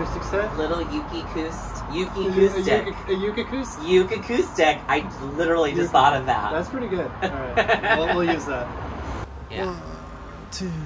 acoustic set? Little Yuki acoustic. A Yuki acoustic? Yuki acoustic. I literally just thought of that. That's pretty good. All right, we'll use that. Yeah. 1, 2, 1,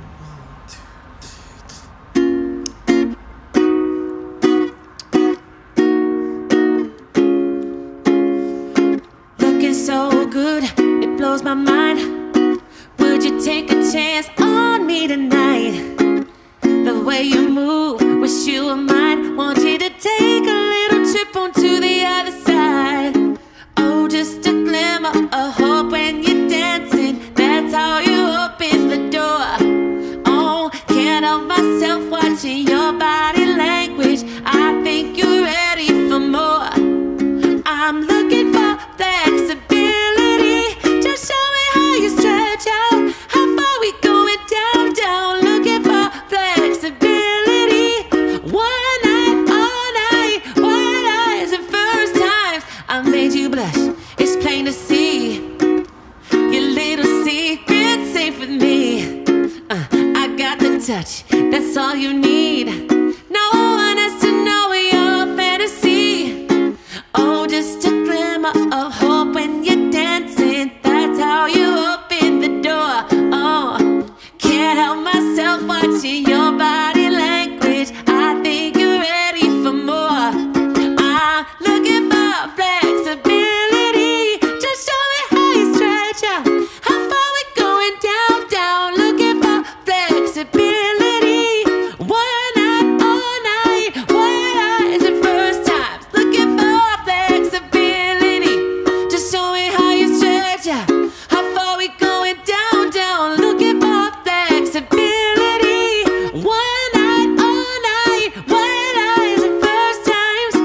2. Looking so good, it blows my mind. Would you take a chance on me tonight? The way you move, wish you were mine. Want you to take a little trip onto the other side. Oh, just a glimmer of hope when you're dancing. That's how you open the door. Oh, can't help myself watching your body language. I think you're ready for more. I'm looking for flexibility. Just show me how you stretch out. How far we going down, down. Looking for flexibility. One night, all night. White eyes and first times. I made you blush, it's plain to see. Your little secret's safe with me. I got the touch, that's all you need. No one has to know your fantasy. Oh, just a glimmer of hope when you're dancing. That's how you open the door. Oh, can't help myself watching your body language. I think you're ready for more. I'm looking for flexibility. Just show me how you stretch out. How far we going down, down. Looking for flexibility. One night, all night. White eyes and first times. Looking for flexibility. Just show me how you stretch out. How far we going down, down. Looking for flexibility. One night, all night. White eyes and first times.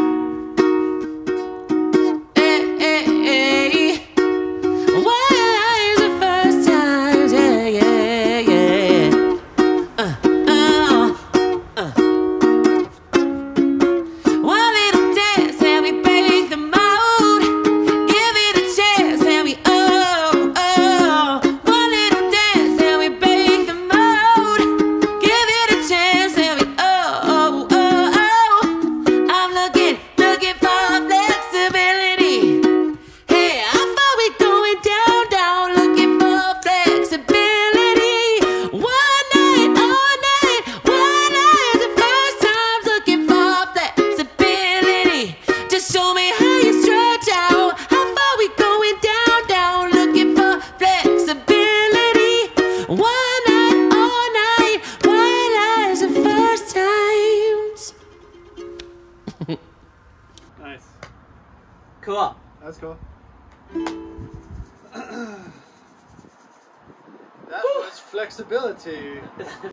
Hey. White eyes and first times. Yeah. One little dance and we break the mold. Give it a chance and we One little dance and we break the mold. Give it a chance and we I'm looking for flexibility. Hey, how far we going down, down. Looking for flexibility. One night, all night. White eyes and first times. Looking for flexibility. Just show me how you stretch out. How far we going down, down. Looking for flexibility. One night, all night. White eyes and first times. Nice. Cool. That's cool. That was flexibility.